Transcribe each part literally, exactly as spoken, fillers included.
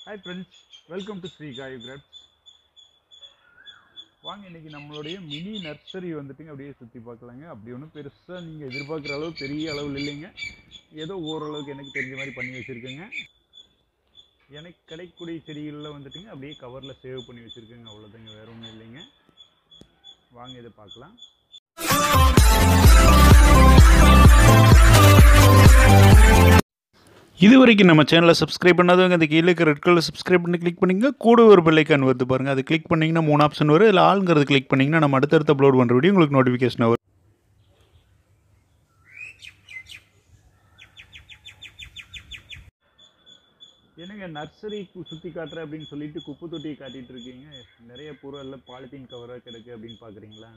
Hi friends, welcome to Sri Gayu Grabs. வாங்க இன்னைக்கு நம்மளுடைய மினி நர்சரி வந்துட்டுங்க அப்படியே சுற்றி பார்க்கலாங்க. அப்படி ஒன்றும் பெருசாக நீங்கள் எதிர்பார்க்குற அளவு பெரிய அளவில் இல்லைங்க. ஏதோ ஓரளவுக்கு எனக்கு தெரிஞ்ச மாதிரி பண்ணி வச்சுருக்கேங்க. எனக்கு கிடைக்கக்கூடிய செடிகளில் வந்துட்டுங்க அப்படியே கவரில் சேவ் பண்ணி வச்சுருக்கேங்க. அவ்வளோதாங்க, வேற ஒன்றும் இல்லைங்க. வாங்க இதை பார்க்கலாம். இது வரைக்கும் நம்ம சேனலை சப்ஸ்கிரைப் பண்ணாதவங்க அந்த கீழே இருக்க ரெட் கலர் சப்ஸ்கிரைப் பண்ணி கிளிக் பண்ணிங்க. கூட ஒரு பெல் ஐக்கான் வருது பாருங்கள், அது கிளிக் பண்ணிங்கன்னா மூணு ஆப்ஷன் வரும். இல்லை ஆளுங்கிறது கிளிக் பண்ணிங்கன்னா நம்ம அடுத்தடுத்து அப்லோட் பண்ணுற வீடியோ உங்களுக்கு நோட்டிஃபிகேஷன் வரும். என்னங்க நர்சரி சுற்றி காட்டுறேன் அப்படின்னு சொல்லிட்டு குப்பை தொட்டியை காட்டிகிட்டு இருக்கீங்க. நிறைய பொருள் பாலித்தீன் கவராக கிடக்கு அப்படின்னு பார்க்குறீங்களா?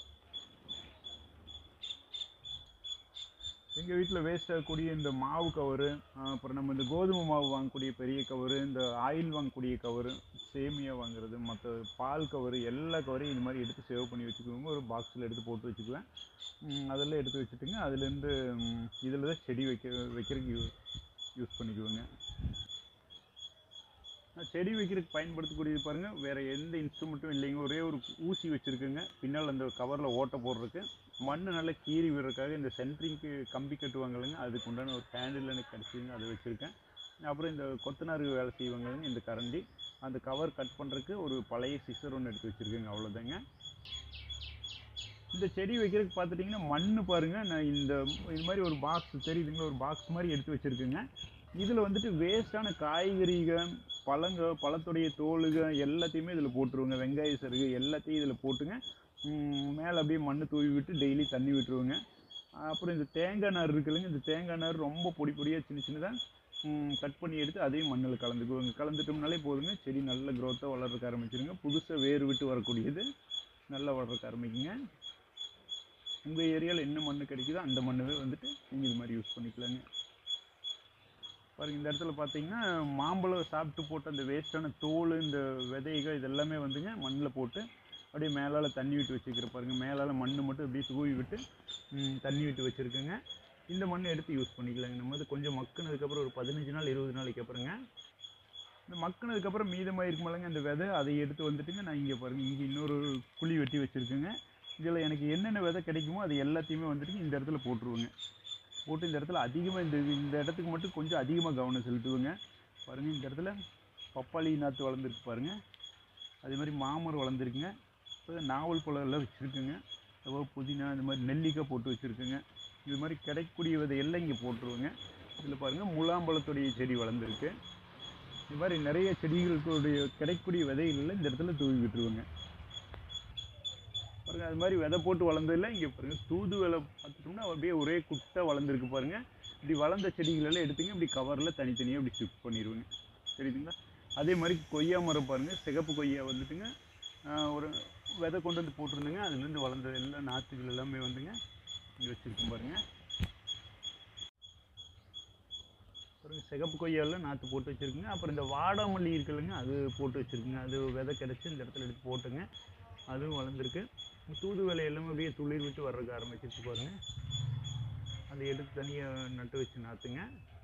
எங்கள் வீட்டில் வேஸ்ட் ஆகக்கூடிய இந்த மாவு கவரு, அப்புறம் நம்ம இந்த கோதுமை மாவு வாங்கக்கூடிய பெரிய கவரு, இந்த ஆயில் வாங்கக்கூடிய கவரு, சேமியா வாங்குறது, மற்ற பால் கவரு, எல்லா கவரையும் இது மாதிரி எடுத்து சேவ் பண்ணி வச்சுக்குவோங்க. ஒரு பாக்ஸில் எடுத்து போட்டு வச்சுக்குவேன். அதெல்லாம் எடுத்து வச்சுட்டுங்க அதுலேருந்து இதில் தான் செடி வைக்க வைக்கிறதுக்கு யூ யூஸ் பண்ணிக்குவோங்க. செடி வைக்கிறதுக்கு பயன்படுத்தக்கூடியது பாருங்கள், வேறு எந்த இன்ஸ்ட்ருமெண்ட்டும் இல்லைங்க. ஒரே ஒரு ஊசி வச்சுருக்குங்க பின்னால் அந்த கவரில் ஓட்டை போடுறதுக்கு. மண் நல்லா கீறி விடுறதுக்காக இந்த சென்ட்ரிங்க்கு கம்பி கட்டுவாங்க இல்லைங்க, அதுக்கு உண்டான ஒரு ஹேண்டில் எனக்கு கிடச்சிதுங்க, அதை வச்சுருக்கேன். அப்புறம் இந்த கொத்தனார் வேலை செய்வாங்க இல்லைங்க, இந்த கரண்டி, அந்த கவர் கட் பண்ணுறதுக்கு ஒரு பழைய சிசர் ஒன்று எடுத்து வச்சுருக்கேங்க. அவ்வளோதாங்க. இந்த செடி வைக்கிறதுக்கு பார்த்துட்டிங்கன்னா மண் பாருங்கள், நான் இந்த இது மாதிரி ஒரு பாக்ஸ் தெரியுதுங்களா, ஒரு பாக்ஸ் மாதிரி எடுத்து வச்சுருக்குங்க. இதில் வந்துட்டு வேஸ்ட்டான காய்கறிகள், பழங்க, பழத்துடைய தோலுக எல்லாத்தையுமே இதில் போட்டுருவோங்க. வெங்காய சருகு எல்லாத்தையும் இதில் போட்டுங்க மேலே அப்படியே மண் தூவி விட்டு டெய்லி தண்ணி விட்டுருவோங்க. அப்புறம் இந்த தேங்காய் நார் இருக்குல்லைங்க, இந்த தேங்காய் நார் ரொம்ப பொடி பொடியாக சின்ன சின்னதாக கட் பண்ணி எடுத்து அதையும் மண்ணில் கலந்துக்குவோங்க. கலந்துட்டோம்னாலே போதுங்க, செடி நல்ல க்ரோத்தாக வளர்றதுக்கு ஆரம்பிச்சிருங்க. புதுசாக வேர் விட்டு வரக்கூடியது நல்லா வளர்றதுக்கு ஆரம்பிக்குங்க. உங்கள் ஏரியாவில் என்ன மண் கிடைக்குதோ அந்த மண்ணவே வந்துட்டு நீங்கள் இது மாதிரி யூஸ் பண்ணிக்கலாங்க. பாருங்கள், இந்த இடத்துல பார்த்தீங்கன்னா மாம்பழம் சாப்பிட்டு போட்டு அந்த வேஸ்ட்டான தோல், இந்த விதைகள் இதெல்லாமே வந்துங்க மண்ணில் போட்டு அப்படியே மேலால் தண்ணி விட்டு வச்சுக்கிற பாருங்கள். மேலால் மண் மட்டும் அப்படியே தூவி விட்டு தண்ணி விட்டு வச்சுருக்குங்க. இந்த மண்ணை எடுத்து யூஸ் பண்ணிக்கலாங்க. நம்ம வந்து கொஞ்சம் மக்குனதுக்கப்புறம் ஒரு பதினஞ்சு நாள் இருபது நாளைக்கு அப்புறங்க இந்த மக்குனதுக்கப்புறம் மீதமாக இருக்குமில்லங்க அந்த விதை, அதை எடுத்து வந்துட்டுங்க நான் இங்கே பாருங்கள், இங்கே இன்னொரு குழி வெட்டி வச்சுருக்குங்க. இதில் எனக்கு என்னென்ன விதை கிடைக்குமோ அது எல்லாத்தையுமே வந்துட்டு இந்த இடத்துல போட்டுருவோங்க. போட்டு இந்த இடத்துல அதிகமாக இந்த இந்த இடத்துக்கு மட்டும் கொஞ்சம் அதிகமாக கவனம் செலுத்துவோங்க. பாருங்கள், இந்த இடத்துல பப்பாளி நாற்று வளர்ந்துருக்கு பாருங்கள், அதே மாதிரி மாமரம் வளர்ந்துருக்குங்க. இப்போ நாவல் பழம் எல்லாம் வச்சுருக்குங்க. அப்புறம் புதினா, இந்த மாதிரி நெல்லிக்காய் போட்டு வச்சுருக்குங்க. இது மாதிரி கிடைக்கக்கூடிய விதையெல்லாம் இங்கே போட்டுருவோங்க. இதில் பாருங்கள் முலாம்பழத்துடைய செடி வளர்ந்துருக்கு. இது மாதிரி நிறைய செடிகளுடைய கிடைக்கக்கூடிய விதைகளில் இந்த இடத்துல தூவி விட்டுருவோங்க. பாருங்கள், அது மாதிரி விதை போட்டு வளர்ந்ததில்ல. இங்கே பாருங்கள் தூது விலை பார்த்துட்டோம்னா அப்படியே ஒரே குட்டை வளர்ந்துருக்கு பாருங்கள். இப்படி வளர்ந்த செடிகளெல்லாம் எடுத்துங்க இப்படி கவரில் தனித்தனியாக இப்படி ஷிஃப்ட் பண்ணிடுவோங்க. தெரியுதுங்களா? அதே மாதிரி கொய்யா மரம் பாருங்கள், சிகப்பு கொய்யா வந்துட்டுங்க ஒரு விதை கொண்டு வந்து போட்டிருந்துங்க. அதுலேருந்து வளர்ந்த எல்லா நாற்றுகள் எல்லாமே வந்துங்க இங்கே வச்சுருக்கோம் பாருங்கள். பாருங்கள், சிகப்பு கொய்யாவில் நாற்று போட்டு வச்சுருக்குங்க. அப்புறம் இந்த வாடாமல்லி இருக்குல்லைங்க, அது போட்டு வச்சுருக்குங்க. அது விதை கிடச்சி இந்த இடத்துல எடுத்து போட்டுங்க, அதுவும் வளர்ந்துருக்கு. தூது வேலை எல்லாமே அப்படியே துளிர் விட்டு வர்றதுக்கு ஆரம்பிச்சிருச்சு பாருங்கள். அதை எடுத்து தனியாக நட்டு வச்சு நாற்றுங்க.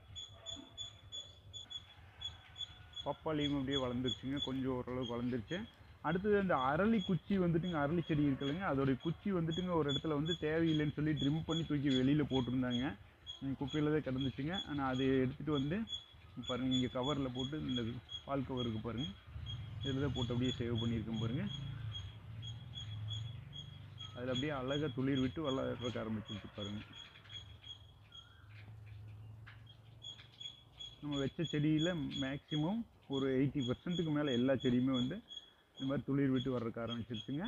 பப்பாளியும் அப்படியே வளர்ந்துருச்சுங்க, கொஞ்சம் ஓரளவுக்கு வளர்ந்துருச்சு. அடுத்தது அந்த அரளி குச்சி வந்துட்டுங்க, அரளி செடி இருக்குல்லைங்க, அதோடைய குச்சி வந்துட்டுங்க ஒரு இடத்துல வந்து தேவையில்லைன்னு சொல்லி ட்ரிம் பண்ணி தூக்கி வெளியில் போட்டிருந்தாங்க. குப்பையில் தான் கிடந்துச்சுங்க. ஆனால் அதை எடுத்துகிட்டு வந்து பாருங்கள் இங்கே கவரில் போட்டு, இந்த பால் கவருக்கு பாருங்கள் இதில் தான் போட்டு அப்படியே சேவ் பண்ணியிருக்கோம் பாருங்கள். அதில் அப்படியே அழகாக துளிர் விட்டு வளர்றதுக்கு ஆரம்பிச்சிருச்சு பாருங்கள். நம்ம வச்ச செடியில் மேக்ஸிமம் ஒரு எயிட்டி பர்சன்ட்டுக்கு மேலே எல்லா செடியுமே வந்து இந்த மாதிரி துளிர் விட்டு வர்றதுக்கு ஆரம்பிச்சிருச்சுங்க.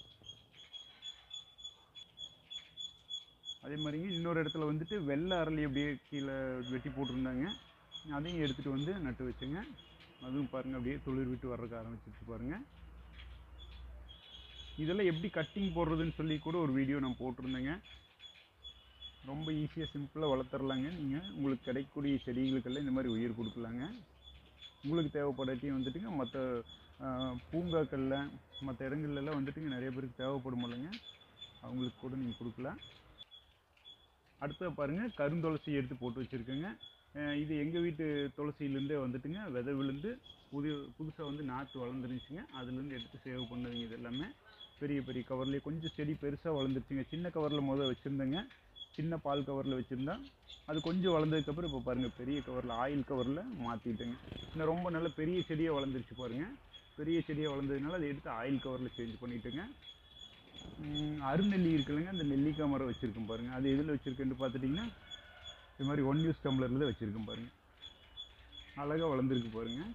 அதே மாதிரிங்க இன்னொரு இடத்துல வந்துட்டு வெள்ளை அரளி அப்படியே கீழே வெட்டி போட்டிருந்தாங்க, அதையும் எடுத்துகிட்டு வந்து நட்டு வச்சுங்க. அதுவும் பாருங்கள் அப்படியே துளிர் விட்டு வர்றதுக்கு ஆரம்பிச்சிருச்சு பாருங்கள். இதெல்லாம் எப்படி கட்டிங் போடுறதுன்னு சொல்லி கூட ஒரு வீடியோ நான் போட்டிருந்தேங்க. ரொம்ப ஈஸியாக சிம்பிளாக வளர்த்துடலாங்க. நீங்கள் உங்களுக்கு கிடைக்கக்கூடிய செடிகளுக்கெல்லாம் இந்த மாதிரி உயிர் கொடுக்கலாங்க. உங்களுக்கு தேவைப்படாட்டியும் வந்துட்டுங்க மற்ற பூங்காக்களில் மற்ற இடங்கள்லாம் வந்துட்டுங்க நிறைய பேருக்கு தேவைப்படும் இல்லைங்க, அவங்களுக்கு கூட நீங்கள் கொடுக்கலாம். அடுத்தது பாருங்கள், கருந்துளசி எடுத்து போட்டு வச்சுருக்கேங்க. அஹ் இது எங்கள் வீட்டு துளசியிலேருந்தே வந்துட்டுங்க விதை விழுந்து புது புதுசாக வந்து நாற்று வளர்ந்துருந்துச்சுங்க. அதுலேருந்து எடுத்து சேவ் பண்ணதுங்க. இது எல்லாமே பெரிய பெரிய கவர்லேயே கொஞ்சம் செடி பெருசாக வளர்ந்துருச்சுங்க. சின்ன கவரில் முதல் வச்சுருந்தேங்க, சின்ன பால் கவரில் வச்சுருந்தா அது கொஞ்சம் வளர்ந்ததுக்கப்புறம் இப்போ பாருங்கள் பெரிய கவரில் ஆயில் கவரில் மாற்றிட்டேங்க. இன்னும் ரொம்ப நல்ல பெரிய செடியாக வளர்ந்துருச்சு பாருங்கள். பெரிய செடியாக வளர்ந்ததுனால அதை எடுத்து ஆயில் கவரில் சேஞ்ச் பண்ணிவிட்டுங்க. அருநெல்லி இருக்குல்லங்க, அந்த நெல்லிக்காய் மரம் வச்சுருக்கேன் பாருங்கள். அது எதில் வச்சுருக்கேன்னு பார்த்துட்டிங்கன்னா இது மாதிரி ஒன் யூஸ் டம்ளரில் தான் வச்சுருக்கேன் பாருங்கள். அழகாக வளர்ந்துருக்கு பாருங்கள்.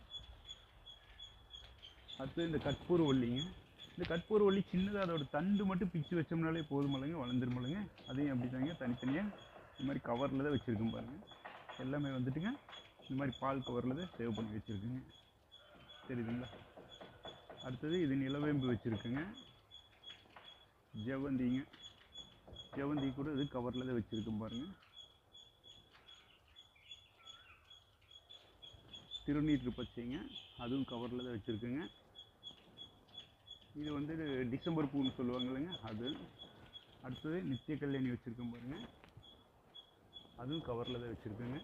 அடுத்து இந்த கற்பூரவள்ளிங்க. இந்த கற்பூரவள்ளி சின்னதாக அதோட தண்டு மட்டும் பிச்சு வச்சோம்னாலே போதுமில்லைங்க, வளர்ந்துருமில்லைங்க. அதையும் அப்படி தாங்க தனித்தனியாக இந்த மாதிரி கவரில் தான் வச்சுருக்கேன் பாருங்கள். எல்லாமே வந்துட்டுங்க இந்த மாதிரி பால் கவரில் தான் சேவ் பண்ணி வச்சுருக்குங்க. தெரியுதுங்களா? அடுத்தது இது நிலவேம்பு வச்சுருக்குங்க. ஜெவந்திங்க, ஜெவந்தி கூட இது கவரில் தான் வச்சுருக்கேன் பாருங்கள். திருநீற்று பச்சைங்க, அதுவும் கவரில் தான் வச்சுருக்குங்க. இது வந்து டிசம்பர் பூன்னு சொல்லுவாங்க இல்லைங்க, அது. அடுத்தது நித்திய கல்யாணி வச்சுருக்கேன் பாருங்கள், அதுவும் கவரில் தான் வச்சுருக்குங்க.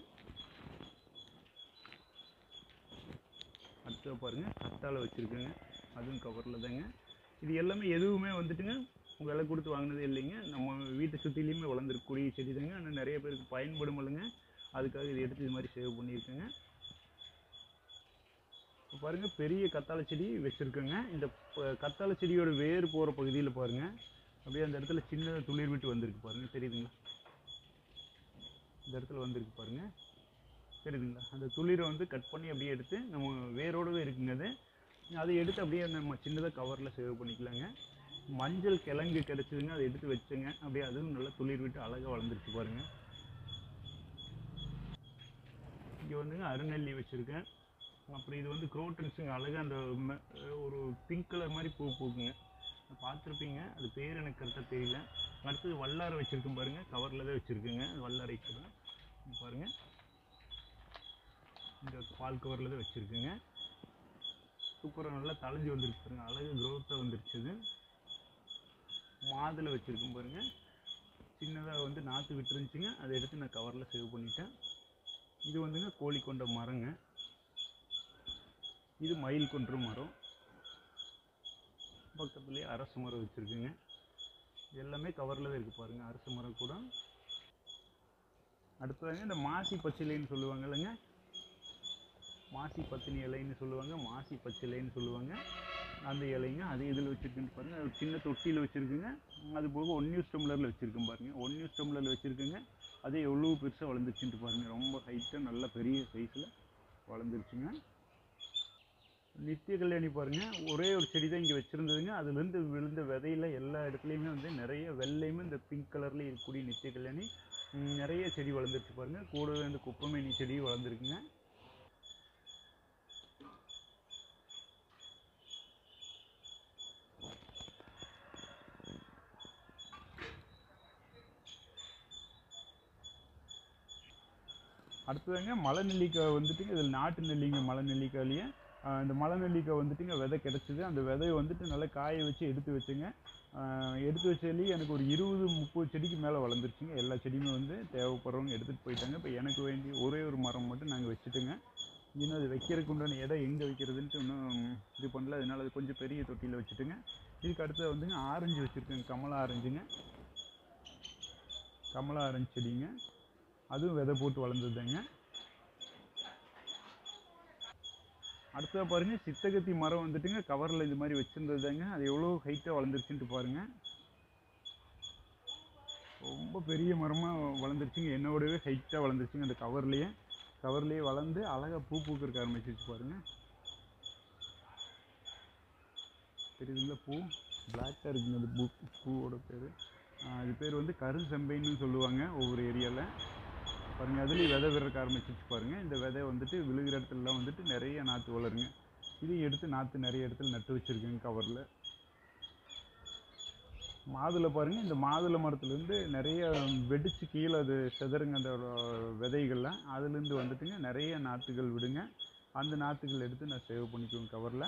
அடுத்தது பாருங்கள் கத்தாழை வச்சுருக்குங்க, அதுவும் கவரில் தாங்க. இது எல்லாமே எதுவுமே வந்துட்டுங்க விலை கொடுத்து வாங்கினதே இல்லைங்க. நம்ம வீட்டை சுற்றிலையுமே வளர்ந்துருக்கக்கூடிய செடி தாங்க. ஆனால் நிறைய பேருக்கு பயன்படும் இல்லைங்க, அதுக்காக இது எடுத்து இது மாதிரி சேவ் பண்ணியிருக்கேங்க. இப்போ பாருங்கள் பெரிய கத்தாழை செடி வச்சுருக்கேங்க. இந்த கத்தாழை செடியோட வேர் போகிற பகுதியில் பாருங்கள் அப்படியே அந்த இடத்துல சின்னதாக துளிர் விட்டு வந்திருக்கு பாருங்கள். தெரியுதுங்களா? இந்த இடத்துல வந்திருக்கு பாருங்கள். தெரியுதுங்களா? அந்த துளிரை வந்து கட் பண்ணி அப்படியே எடுத்து நம்ம வேரோடவே இருக்குங்க. அது அதை எடுத்து அப்படியே நம்ம சின்னதாக கவரில் சேவ் பண்ணிக்கலாங்க. மஞ்சள் கிழங்கு கிடச்சிதுங்க, அதை எடுத்து வச்சுங்க. அப்படியே அதுவும் நல்லா துளிர் விட்டு அழகாக வளர்ந்துருச்சு பாருங்கள். இங்கே வந்துங்க அருநெல்லி வச்சுருக்கேன். அப்புறம் இது வந்து குரோட்டன்ஸுங்க, அழகாக அந்த ஒரு பிங்க் கலர் மாதிரி பூ பூக்குங்க, பார்த்துருப்பீங்க. அது பேர் எனக்கு கரெக்டாக தெரியல. அடுத்தது வல்லாரை வச்சுருக்கேன் பாருங்கள், கவரில் தான் வச்சுருக்குங்க. வல்லாரை கூட பாருங்கள் இந்த பால் கவரில் தான் வச்சுருக்குங்க. சூப்பராக நல்லா தளைஞ்சி வந்துருக்கு பாருங்கள், அழகாக க்ரோத்தாக வந்துருச்சுது. மாதுளை வச்சுருக்கேன் பாருங்கள், சின்னதாக வந்து நாற்று விட்டுருந்துச்சிங்க, அதை எடுத்து நான் கவரில் சேவ் பண்ணிட்டேன். இது வந்துங்க கோழி கொண்ட மரங்க, இது மயில் கொன்ற மரம். பக்கத்துலேயே அரச மரம் வச்சுருக்குங்க. எல்லாமே கவரில் தான் இருக்குது பாருங்கள், அரச மரம் கூட. அடுத்ததாங்க இந்த மாசி பச்சிலைன்னு சொல்லுவாங்க இல்லைங்க, மாசி பத்தினி இலைன்னு சொல்லுவாங்க, மாசி பச்சிலைன்னு சொல்லுவாங்க. அந்த இலைங்க அது இதில் வச்சுருக்குன்னு பாருங்கள். அது சின்ன தொட்டியில் வச்சுருக்குங்க. அது போக ஒன் நியூஸ் டம்ளரில் வச்சுருக்கேன் பாருங்கள். ஒன் நியூஸ் டம்ளரில் வச்சுருக்குங்க. அதே எவ்வளோ பெருசாக வளர்ந்துருச்சுன்ட்டு பாருங்கள். ரொம்ப ஹைட்டாக நல்ல பெரிய சைஸில் வளர்ந்துருச்சுங்க. நித்திய கல்யாணி பாருங்கள், ஒரே ஒரு செடி தான் இங்கே வச்சுருந்ததுங்க. அதுலேருந்து விழுந்த விதையில எல்லா இடத்துலையுமே வந்து நிறைய வெள்ளையுமே இந்த பிங்க் கலரில் இருக்கக்கூடிய நித்திய கல்யாணி நிறைய செடி வளர்ந்துருச்சு பாருங்கள். கூடவே இந்த குப்பைமேனி செடியும் வளர்ந்துருக்குங்க. அடுத்ததுங்க மலை நெல்லிக்காய் வந்துட்டுங்க, இதில் நாட்டு நெல்லிங்க. மலை நெல்லிக்காயிலேயே இந்த மலை நெல்லிக்காய் வந்துட்டுங்க விதை கிடச்சிது. அந்த விதையை வந்துட்டு நல்லா காய வச்சு எடுத்து வச்சுங்க. எடுத்து வச்சதுலேயே எனக்கு ஒரு இருபது முப்பது செடிக்கு மேலே வளர்ந்துருச்சுங்க. எல்லா செடியுமே வந்து தேவைப்படுறவங்க எடுத்துகிட்டு போயிட்டாங்க. இப்போ எனக்கு வேண்டி ஒரே ஒரு மரம் மட்டும் நாங்கள் வச்சுட்டுங்க. இன்னும் அது வைக்கிறதுக்கு உண்டான இடம் எங்கே வைக்கிறதுன்ட்டு இன்னும் இது பண்ணல. அதனால அது கொஞ்சம் பெரிய தொட்டியில் வச்சுட்டுங்க. இதுக்கு அடுத்தது வந்துங்க ஆரஞ்சு வச்சுருக்கேங்க, கமலா ஆரஞ்சுங்க. கமலா ஆரஞ்சு செடிங்க, அதுவும் விதை போட்டு வளர்ந்ததுங்க. அடுத்ததாக பாருங்கள் சித்தகத்தி மரம் வந்துட்டுங்க கவரில் இது மாதிரி வச்சுருந்ததுங்க. அது எவ்வளோ ஹைட்டாக வளர்ந்துருச்சுன்ட்டு பாருங்கள். ரொம்ப பெரிய மரமாக வளர்ந்துருச்சுங்க, என்னோடவே ஹைட்டாக வளர்ந்துருச்சுங்க. அந்த கவர்லேயே கவர்லேயே வளர்ந்து அழகாக பூ பூக்கிறக்க ஆரம்பிச்சிருச்சு பாருங்கள். தெரியுதுங்களா? பூ பிளாக்காக இருக்குங்க அந்த பூ, பூவோட பேர். அது பேர் வந்து கருஞ்செம்பைன்னு சொல்லுவாங்க ஒவ்வொரு ஏரியாவில். பாருங்கள் அதுலேயும் விதை விடுறக்க ஆரம்பிச்சிச்சு பாருங்கள். இந்த விதை வந்துட்டு விழுகிற இடத்துலலாம் வந்துட்டு நிறைய நாற்று வளருங்க. இதையும் எடுத்து நாற்று நிறைய இடத்துல நட்டு வச்சுருக்கேங்க கவரில். மாதுளை பாருங்கள், இந்த மாதுளை மரத்துலேருந்து நிறைய வெடித்து கீழே அது செதறுங்க அந்த விதைகள்லாம். அதுலேருந்து வந்துட்டுங்க நிறைய நாற்றுகள் விடுங்க. அந்த நாற்றுகள் எடுத்து நான் சேவ் பண்ணிக்குவேன் கவரில்.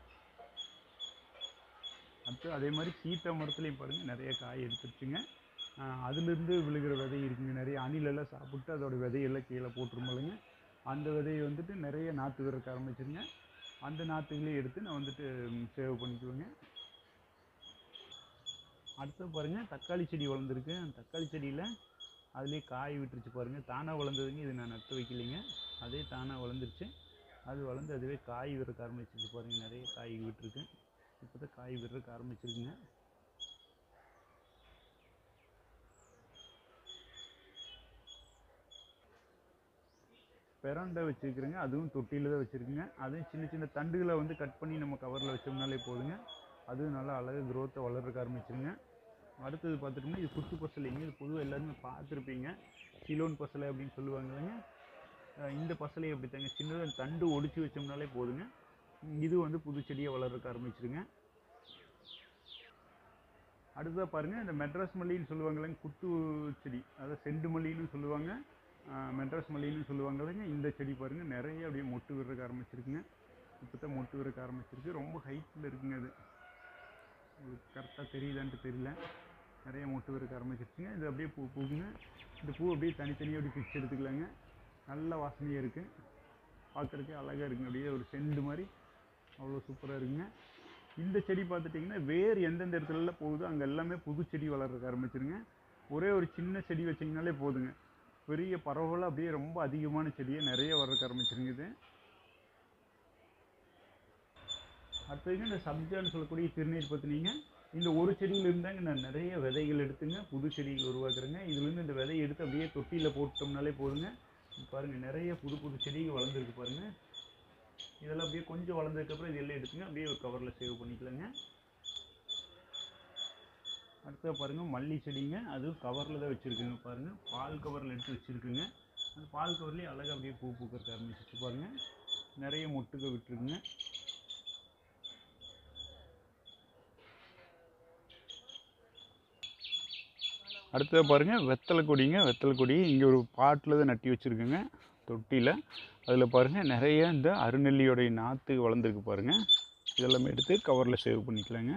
அடுத்து அதே மாதிரி சீத்தா மரத்துலேயும் பாருங்கள் நிறைய காய் எடுத்துருச்சுங்க. அதிலிருந்து விழுகிற விதை இருக்குங்க. நிறைய அணிலெல்லாம் சாப்பிட்டு அதோட விதையெல்லாம் கீழே போட்டுருமில்லைங்க. அந்த விதையை வந்துட்டு நிறைய நாற்று விடுறக்க ஆரம்பிச்சிருங்க. அந்த நாற்றுகளையும் எடுத்து நான் வந்துட்டு சேவ் பண்ணிக்குவேங்க. அடுத்து பாருங்கள், தக்காளி செடி வளர்ந்துருக்கு. அந்த தக்காளி செடியில் அதுலேயே காய் விட்டுருச்சு பாருங்கள். தானாக வளர்ந்ததுங்க, இது நான் நட்டு வைக்கலைங்க. அதே தானாக வளர்ந்துருச்சு. அது வளர்ந்து அதுவே காய் விடுறக்க ஆரம்பிச்சிருச்சு பாருங்கள். நிறைய காய் விட்டுருக்கு. இப்போ தான் காய் விடுறக்க ஆரம்பிச்சிருக்குங்க. பெரண்டை வச்சுருக்குறேங்க. அதுவும் தொட்டியில் தான் வச்சுருக்குங்க. அதுவும் சின்ன சின்ன தண்டுகளை வந்து கட் பண்ணி நம்ம கவரில் வச்சோம்னாலே போதுங்க. அதுவும் நல்லா அழகாக க்ரோத்தை வளர்றக்க ஆரம்பிச்சிருங்க. அடுத்தது பார்த்துட்டோம்னா இது குத்து பசலைங்க. இது பொதுவாக எல்லாருமே பார்த்துருப்பீங்க. சிலோன் பசலை அப்படின்னு சொல்லுவாங்கங்க. இந்த பசலையை அப்படி தாங்க, சின்னதாக தண்டு ஒடிச்சு வச்சோம்னாலே போதுங்க. இது வந்து புது செடியை வளர்றக்க ஆரம்பிச்சிருங்க. அடுத்ததாக பாருங்கள், இந்த மெட்ராஸ் மல்லின்னு சொல்லுவாங்களேங்க, குத்து செடி, அதாவது செண்டு மல்லின்னு சொல்லுவாங்க, மெட்ராஸ் மல்லின்னு சொல்லுவாங்க இல்லைங்க. இந்த செடி பாருங்கள் நிறைய அப்படியே மொட்டு விடுறக்க ஆரம்பிச்சிருக்குங்க. இப்போ தான் மொட்டு விடுறக்க ஆரம்பிச்சிருக்கு. ரொம்ப ஹைட்டில் இருக்குங்க. அது உங்களுக்கு கரெக்டாக தெரியுதான்ட்டு தெரியல. நிறைய மொட்டு விடுறக்க ஆரம்பிச்சிருச்சுங்க. இது அப்படியே பூ பூக்குங்க. இந்த பூ அப்படியே தனித்தனியாக அப்படி பிச்சு எடுத்துக்கலாங்க. நல்ல வாசனையாக இருக்குது. பார்க்குறதுக்கே அழகாக இருக்குங்க. அப்படியே ஒரு செண்டு மாதிரி அவ்வளோ சூப்பராக இருக்குங்க. இந்த செடி பார்த்துட்டிங்கன்னா வேறு எந்தெந்த இடத்துலலாம் போகுதோ அங்கே எல்லாமே புது செடி வளர்றக்க ஆரம்பிச்சிருங்க. ஒரே ஒரு சின்ன செடி வச்சிங்கனாலே போதுங்க, பெரிய பரவலாக அப்படியே ரொம்ப அதிகமான செடியை நிறைய வளர்க்க ஆரம்பிச்சிருங்க. இது அடுத்ததுங்க இந்த சப்ஜான்னு சொல்லக்கூடிய திருநீர் பார்த்தினீங்க. இந்த ஒரு செடியில் இருந்தாங்க நான் நிறைய விதைகள் எடுத்துங்க புது செடிகள் உருவாக்குறேங்க. இதுலேருந்து இந்த விதையை எடுத்து அப்படியே தொட்டியில் போட்டோம்னாலே போதுங்க. பாருங்கள் நிறைய புது புது செடிகள் வளர்ந்துருக்கு பாருங்கள். இதெல்லாம் அப்படியே கொஞ்சம் வளர்ந்ததுக்கப்புறம் இதெல்லாம் எடுத்துங்க அப்படியே ஒரு கவரில் சேவ் பண்ணிக்கலாங்க. அடுத்த பாருங்கள் மல்லி செடிங்க. அதுவும் கவரில் தான் வச்சுருக்குங்க பாருங்கள். பால் கவரில் எடுத்து வச்சுருக்குங்க. அந்த பால் கவர்லேயே அழகாக அப்படியே பூ பூக்கிறதுக்கு ஆரம்பிச்சிச்சு பாருங்கள். நிறைய மொட்டுக்க விட்டுருக்குங்க. அடுத்தது பாருங்கள் வெத்தலை கொடிங்க. வெத்தலை கொடி இங்கே ஒரு பாட்டில் தான் நட்டி வச்சுருக்குங்க தொட்டியில். அதில் பாருங்கள் நிறைய இந்த அருநெல்லியோடைய நாற்று வளர்ந்துருக்கு பாருங்கள். இதெல்லாமே எடுத்து கவரில் சேவ் பண்ணிக்கலாங்க.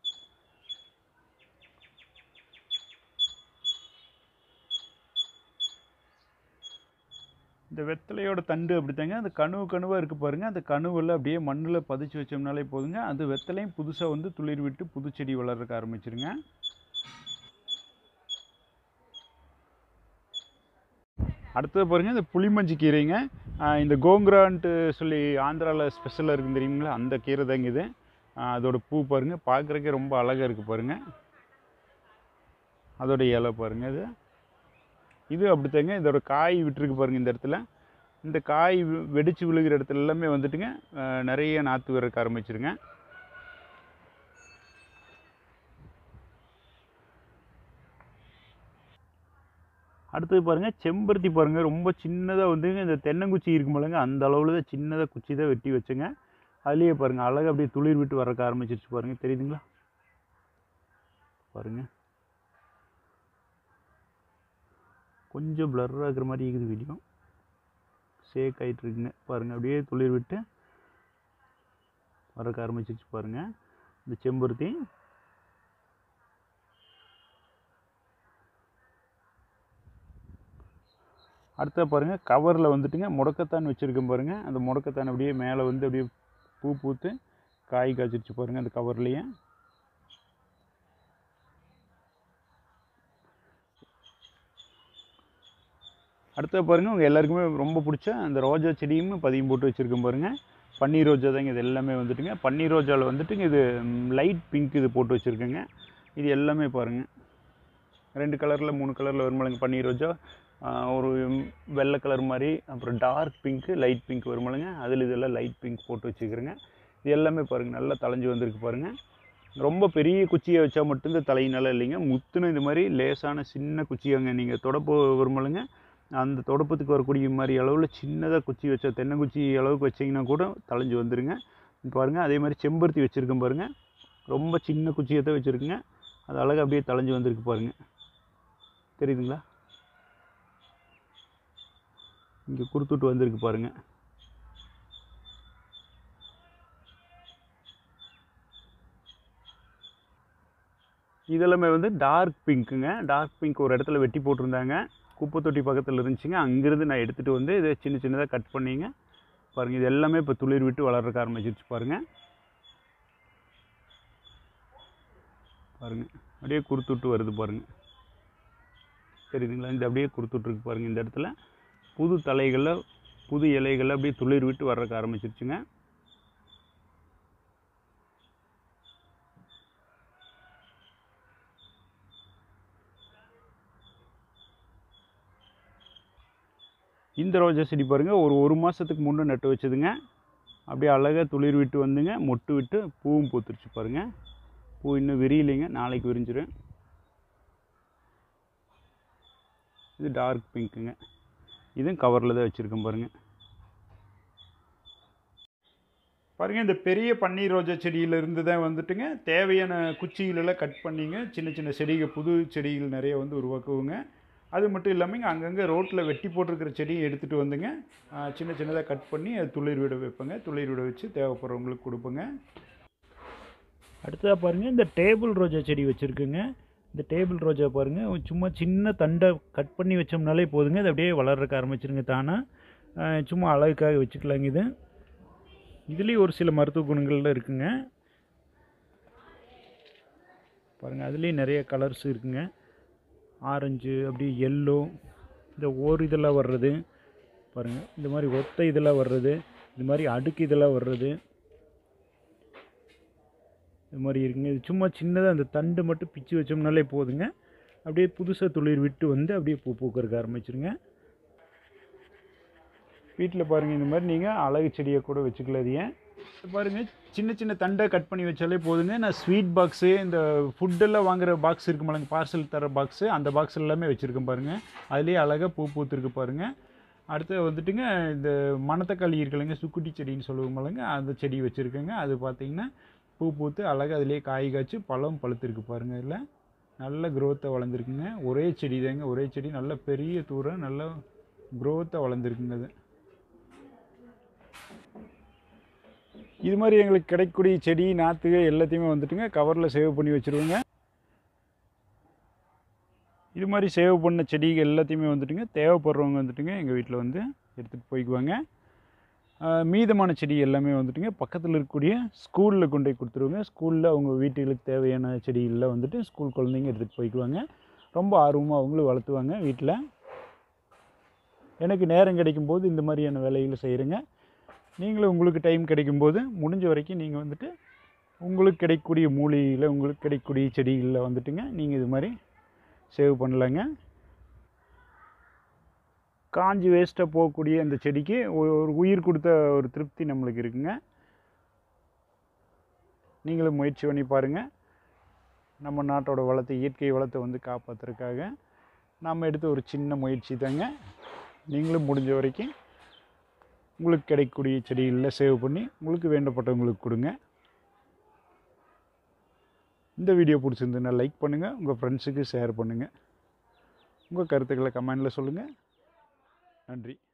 இந்த வெத்தலையோட தண்டு அப்படித்தாங்க அந்த கணுவு கணுவாக இருக்குது பாருங்கள். அந்த கணுவெல்லாம் அப்படியே மண்ணில் பதிச்சு வச்சோம்னாலே போதுங்க. அது வெத்தலையும் புதுசாக வந்து துளிர் விட்டு புது செடி வளர்றக்க ஆரம்பிச்சிருங்க. அடுத்தது பாருங்கள் இந்த புளிமஞ்சி கீரைங்க. இந்த கோங்குரான்ட்டு சொல்லி ஆந்திராவில் ஸ்பெஷலாக இருக்குது தெரியுங்களா, அந்த கீரை தாங்க இது. அதோட பூ பாருங்கள் பார்க்குறக்கே ரொம்ப அழகாக இருக்குது பாருங்கள். அதோட இலை பாருங்கள். இது இது அப்படித்தாங்க. இதோட காய் விட்டுருக்கு பாருங்கள். இந்த இடத்துல இந்த காய் வெடித்து விழுகிற இடத்துல எல்லாமே வந்துட்டுங்க நிறைய நாற்று விடுறக்க ஆரம்பிச்சிருங்க. அடுத்தது பாருங்கள் செம்பருத்தி பாருங்கள். ரொம்ப சின்னதாக வந்துங்க இந்த தென்னங்குச்சி இருக்குமில்லங்க, அந்த அளவில் தான் சின்னதாக குச்சி தான் வெட்டி வச்சுங்க. அதுலேயே பாருங்கள் அழகாக அப்படியே துளிர் விட்டு வரக்க ஆரம்பிச்சிருச்சு பாருங்கள். தெரியுதுங்களா பாருங்கள். கொஞ்சம் பிளர் ஆகிற மாதிரி இருக்குது வீடியோ, ஷேக் ஆகிட்டு இருக்குங்க பாருங்கள். அப்படியே துளிர் விட்டு வரக்க ஆரம்பிச்சிருச்சு பாருங்கள் இந்த செம்பருத்தி. அடுத்த பாருங்கள் கவரில் வந்துட்டுங்க முடக்கத்தான் வச்சுருக்கேன் பாருங்கள். அந்த முடக்கத்தான் அப்படியே மேலே வந்து அப்படியே பூ பூத்து காய் காய்ச்சிருச்சு பாருங்கள் அந்த கவர்லேயே. அடுத்த பாருங்கள் உங்கள் எல்லாருக்குமே ரொம்ப பிடிச்ச அந்த ரோஜா செடியும் பதியம் போட்டு வச்சுருக்கேன் பாருங்கள். பன்னீர் ரோஜா தாங்க இது எல்லாமே வந்துட்டுங்க. பன்னீர் ரோஜாவில் வந்துட்டுங்க இது லைட் பிங்க் இது போட்டு வச்சுருக்கேங்க. இது எல்லாமே பாருங்கள் ரெண்டு கலரில் மூணு கலரில் வருமில்லைங்க பன்னீர் ரோஜா. ஒரு வெள்ளை கலர் மாதிரி, அப்புறம் டார்க் பிங்க்கு, லைட் பிங்க் வருமில்லைங்க, அதில் இதெல்லாம் லைட் பிங்க் போட்டு வச்சுக்கிறேங்க. இது எல்லாமே பாருங்கள் நல்லா தலைஞ்சு வந்திருக்கு பாருங்கள். ரொம்ப பெரிய குச்சியை வச்சா மட்டும்தான் தலையினால இல்லைங்க, முத்துன இந்த மாதிரி லேசான சின்ன குச்சியாங்க. நீங்கள் தொடப்பு வருமில்லைங்க, அந்த தொடப்பத்துக்கு வரக்கூடிய மாதிரி அளவில் சின்னதாக குச்சி வச்சா தென்னங்குச்சி அளவுக்கு வச்சிங்கன்னா கூட தலைஞ்சு வந்துடுங்க பாருங்கள். அதே மாதிரி செம்பருத்தி வச்சுருக்கேன் பாருங்கள். ரொம்ப சின்ன குச்சியை தான் வச்சுருக்குங்க. அது அழகாக அப்படியே தலைஞ்சு வந்திருக்கு பாருங்கள். தெரியுதுங்களா, இங்கே குறுத்துட்டு வந்திருக்கு பாருங்கள். இதெல்லாமே வந்து டார்க் பிங்க்குங்க. டார்க் பிங்க் ஒரு இடத்துல வெட்டி போட்டிருந்தாங்க, குப்பை தொட்டி பக்கத்தில் இருந்துச்சுங்க. அங்கேருந்து நான் எடுத்துகிட்டு வந்து இதை சின்ன சின்னதாக கட் பண்ணிங்க பாருங்கள். இது எல்லாமே இப்போ துளிர் விட்டு வளர்றதுக்கு ஆரம்பிச்சிருச்சு பாருங்கள். பாருங்கள் அப்படியே குறுத்துட்டு வருது பாருங்கள், தெரியுதுங்களா? இந்த அப்படியே குறுத்துட்ருக்கு பாருங்கள். இந்த இடத்துல புது தலைகளில் புது இலைகளில் அப்படியே துளிர் விட்டு வர்றதுக்கு ஆரம்பிச்சிருச்சுங்க. இந்த ரோஜா செடி பாருங்கள், ஒரு ஒரு மாதத்துக்கு முன்னே நட்டு வச்சதுங்க. அப்படியே அழகாக துளிர் விட்டு வந்துங்க, மொட்டு விட்டு பூவும் பூத்துருச்சு பாருங்கள். பூ இன்னும் விரியலைங்க, நாளைக்கு விரிஞ்சிடும். இது டார்க் பிங்க்குங்க. இதுவும் கவரில் தான் வச்சுருக்கேன் பாருங்கள். பாருங்கள், இந்த பெரிய பன்னீர் ரோஜா செடியிலிருந்து தான் வந்துட்டுங்க தேவையான குச்சிகளெல்லாம் கட் பண்ணிங்க சின்ன சின்ன செடிகள், புது செடிகள் நிறைய வந்து உருவாக்குவோங்க. அது மட்டும் இல்லாமல் அங்கங்கே ரோட்டில் வெட்டி போட்டிருக்கிற செடியை எடுத்துகிட்டு வந்துங்க சின்ன சின்னதாக கட் பண்ணி அது துளிர் விட வைப்பேங்க. துளிர் விட வச்சு தேவைப்படுறவங்களுக்கு கொடுப்பேங்க. அடுத்ததாக பாருங்கள், இந்த டேபிள் ரோஜா செடி வச்சுருக்குங்க. இந்த டேபிள் ரோஜா பாருங்கள், சும்மா சின்ன தண்டை கட் பண்ணி வச்சோம்னாலே போதுங்க, அது அப்படியே வளர்றதுக்கு ஆரம்பிச்சிருங்க தானாக. சும்மா அழகுக்காக வச்சுக்கலாங்க. இது இதுலேயும் ஒரு சில மருத்துவ குணங்கள்லாம் இருக்குங்க பாருங்கள். அதுலேயும் நிறைய கலர்ஸ் இருக்குங்க. ஆரஞ்சு, அப்படி எல்லோ, இந்த ஓர் இதெல்லாம் வர்றது பாருங்கள். இந்த மாதிரி ஒத்த இதெல்லாம் வர்றது, இது மாதிரி அடுக்கு இதெல்லாம் வர்றது, இது மாதிரி இருக்குங்க. இது சும்மா சின்னதாக அந்த தண்டு மட்டும் பிச்சு வச்சோம்னாலே போதுங்க, அப்படியே புதுசாக துளிர் விட்டு வந்து அப்படியே பூ பூக்கறதுக்கு ஆரம்பிச்சிருங்க. வீட்டில் பாருங்கள், இந்த மாதிரி நீங்கள் அழகு செடியை கூட வச்சுக்கலாதீங்க. பாருங்கள், சின்ன சின்ன தண்டை கட் பண்ணி வச்சாலே போதுங்க. நான் ஸ்வீட் பாக்ஸு, இந்த ஃபுட்டெல்லாம் வாங்குகிற பாக்ஸ் இருக்கு மலங்க, பார்சல் தர பாக்ஸு, அந்த பாக்ஸ் எல்லாமே வச்சுருக்கேன் பாருங்கள். அதுலேயே அழகாக பூ பூத்துருக்கு பாருங்கள். அடுத்து வந்துட்டுங்க இந்த மணத்தக்காளி இருக்குல்லைங்க, சுக்குட்டி செடின்னு சொல்லுவோம் மலங்க, அந்த செடி வச்சுருக்கேங்க. அது பார்த்திங்கன்னா பூ பூத்து அழகாக அதிலே காய் காய்ச்சி பழம் பழுத்துருக்கு பாருங்கள். இதில் நல்ல க்ரோத்தை வளர்ந்துருக்குங்க. ஒரே செடி தாங்க, ஒரே செடி நல்ல பெரிய தூரம் நல்ல க்ரோத்தை வளர்ந்துருக்குங்க. அது இது மாதிரி எங்களுக்கு கிடைக்கக்கூடிய செடி நாற்றுகள் எல்லாத்தையுமே வந்துட்டுங்க கவரில் சேவ் பண்ணி வச்சுருவோங்க. இது மாதிரி சேவ் பண்ண செடிகள் எல்லாத்தையுமே வந்துட்டுங்க தேவைப்படுறவங்க வந்துட்டுங்க எங்கள் வீட்டில் வந்து எடுத்துகிட்டு போய்க்குவாங்க. மீதமான செடி எல்லாமே வந்துட்டுங்க பக்கத்தில் இருக்கக்கூடிய ஸ்கூலில் கொண்டு போய் கொடுத்துருவோங்க. ஸ்கூலில் அவங்க வீட்டுகளுக்கு தேவையான செடிகளில் வந்துட்டு ஸ்கூல் குழந்தைங்க எடுத்துகிட்டு போய்க்குவாங்க. ரொம்ப ஆர்வமாக அவங்களும் வளர்த்துவாங்க வீட்டில். எனக்கு நேரம் கிடைக்கும்போது இந்த மாதிரியான வேலைகளை செய்கிறேங்க. நீங்களும் உங்களுக்கு டைம் கிடைக்கும்போது முடிஞ்ச வரைக்கும் நீங்கள் வந்துட்டு உங்களுக்கு கிடைக்கக்கூடிய மூலிகையில், உங்களுக்கு கிடைக்கக்கூடிய செடிகளில் வந்துட்டுங்க நீங்கள் இது மாதிரி சேவ் பண்ணலாங்க. காஞ்சி வேஸ்ட்டாக போகக்கூடிய அந்த செடிக்கு ஒரு உயிர் கொடுத்த ஒரு திருப்தி நம்மளுக்கு இருக்குங்க. நீங்களும் முயற்சி பண்ணி பாருங்கள். நம்ம நாட்டோட வளத்தை, இயற்கை வளத்தை வந்து காப்பாற்றுறதுக்காக நாம் எடுத்த ஒரு சின்ன முயற்சி தாங்க. நீங்களும் முடிஞ்ச வரைக்கும் உங்களுக்கு கிடைக்கக்கூடிய செடிகளில் சேவ் பண்ணி உங்களுக்கு வேண்டப்பட்டவங்களுக்கு கொடுங்க. இந்த வீடியோ பிடிச்சிருந்ததுன்னா லைக் பண்ணுங்கள், உங்கள் ஃப்ரெண்ட்ஸுக்கு ஷேர் பண்ணுங்கள், உங்கள் கருத்துக்களை கமெண்டில் சொல்லுங்கள். நன்றி.